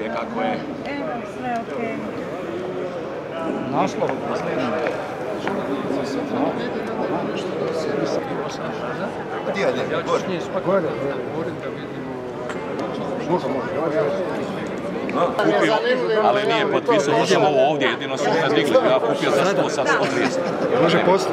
knjige, kako je? Evo, sve okej. Naslov posljednji. Ali nije potpisao, sam ovo ovdje, jedino su me digli, ja kupio za 100, sad 130. Može poslije.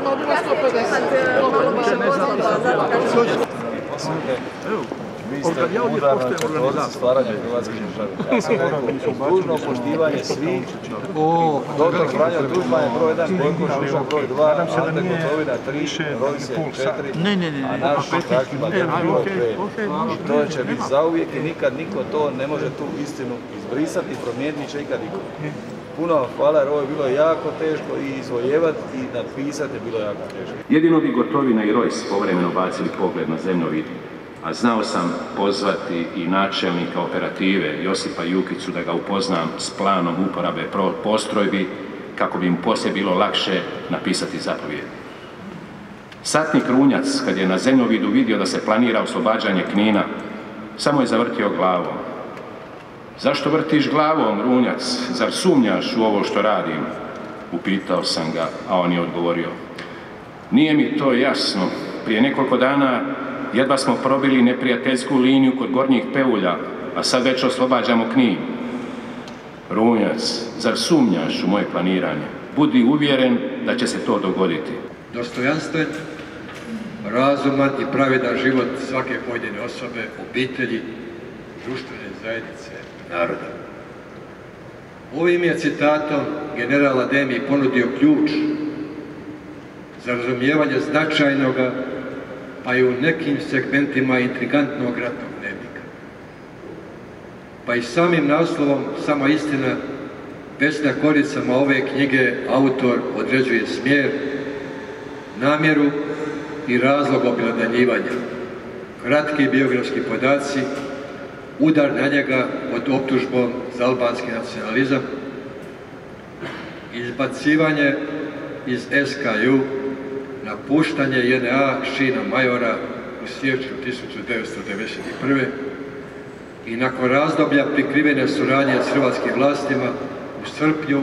Vi ste udarna četvorci stvaranja Hrvatske države. Ja sam rekao, dužno poštivanje svih. Doktor Franjo Tuđman je broj 1, Bojko Šušak broj 2, Ante Gotovina 3, Rojse 4, a naš takvima bilo 5. I to će biti zauvijek i nikad niko to ne može tu istinu izbrisati i promijeniti, neće nikad niko. Puno hvala jer ovo je bilo jako teško i izvojevati i napisati je bilo jako teško. Jedino bi Gotovina i Rojs povremeno bacili pogled na zemljovid, a znao sam pozvati i načelnika operative Josipa Jukicu da ga upoznam s planom uporabe postrojbi kako bi mu poslije bilo lakše napisati zapovijed. Satnik Runjac, kad je na zemljovidu vidio da se planira oslobađanje Knina, samo je zavrtio glavom. Zašto vrtiš glavom, Runjac? Zar sumnjaš u ovo što radim? Upitao sam ga, a on je odgovorio. Nije mi to jasno. Prije nekoliko dana jedva smo probili neprijateljsku liniju kod Gornjih Peulja, a sad već oslobađamo Knin. Runjac, zar sumnjaš u moje planiranje? Budi uvjeren da će se to dogoditi. Dostojanstven, razuman i pravedan život svake pojedine osobe, obitelji, društvene zajednice, naroda. Ovim je citatom general Ademiji ponudio ključ za razumijevanje značajnoga, pa i u nekim segmentima intrigantnog ratnog dnevnika. Pa i samim naslovom Samo istina, već na koricama ove knjige autor određuje smjer, namjeru i razlog objelodanjivanja. Kratki biografski podaci, udar na njega pod optužbom za albanski nacionalizam, izbacivanje iz SKU, napuštanje JNA šina majora u siječnju 1991. i nakon razdoblja prikrivene suradnje s hrvatskim vlastima u srpnju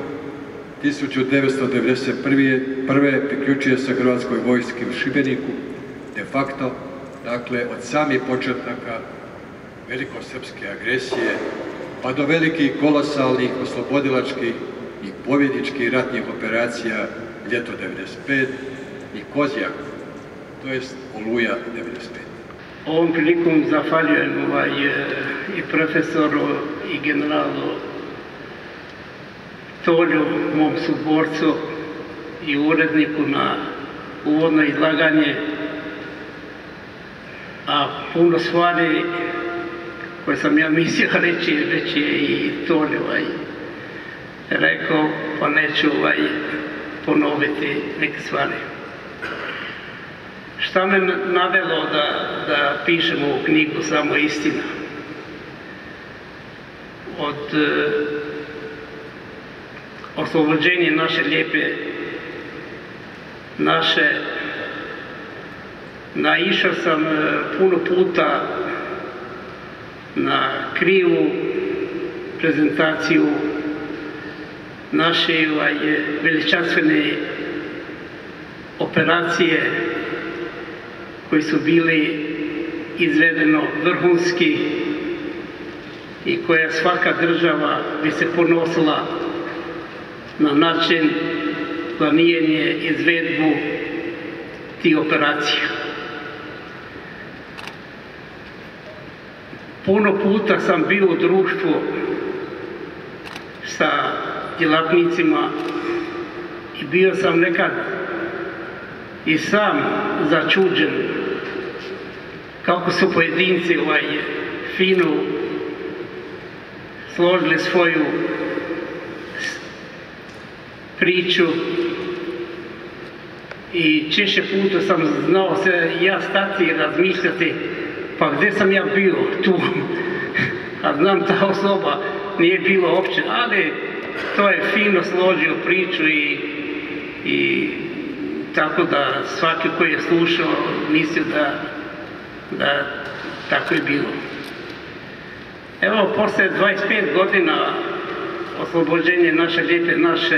1991. priključuje se Hrvatskoj vojski u Šibeniku, de facto, dakle, od samih početaka velikosrpske agresije, pa do velikih kolosalnih oslobodilačkih i pobjedničkih ratnih operacija ljeto 95 i Kozjak, to jest Oluja 95. Ovom prilikom zahvaljujem i profesoru i generalu Tolju, mom suborcu i uredniku na uvodno izlaganje, a puno stvari koje sam ja mislio reći, već je i Tolj rekao, pa neću ponoviti neke stvari. Šta me navelo da pišem ovu knjigu Samo istina? Od oslobođenja naše lijepe, naišao sam puno puta na krivu prezentaciju naše veličanstvene operacije koji su bili izvedeno vrhunski i koja svaka država bi se ponosila na način planiranje, izvedbu tih operacija. Puno puta sam bio u društvu sa djelatnicima i bio sam nekad i sam začuđen kako su pojedinci fino složili svoju priču i češće puta sam znao se ja stati i razmišljati pa gdje sam ja bio tu, a znam ta osoba nije bilo uopće, ali to je fino složio priču i tako da svaki koji je slušao mislio da tako je bilo. Evo, posle 25 godina oslobođenje naše lijepe naše,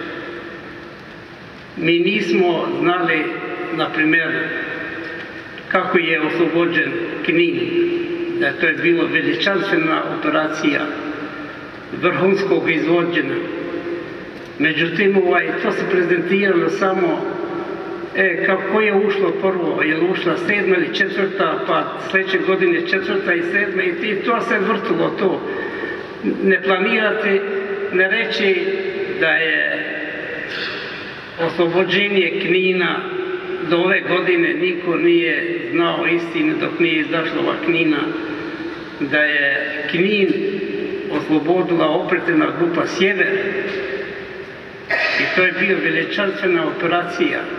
mi nismo znali, na primjer, kako je oslobođen Knin, da to je bilo veličanstvena operacija vrhunskog izvođenja. Međutim, to se prezentiralo samo kako je ušlo prvo, je li ušla 7. ili 4. pa sljedeće godine 4. i 7. i to se vrtilo to. Ne planirati, ne reći da je oslobođenje Knina do ove godine niko nije znao istinu dok nije izašla ova Knina, da je Knin oslobodila operativna grupa Sjever i to je bila veličanstvena operacija.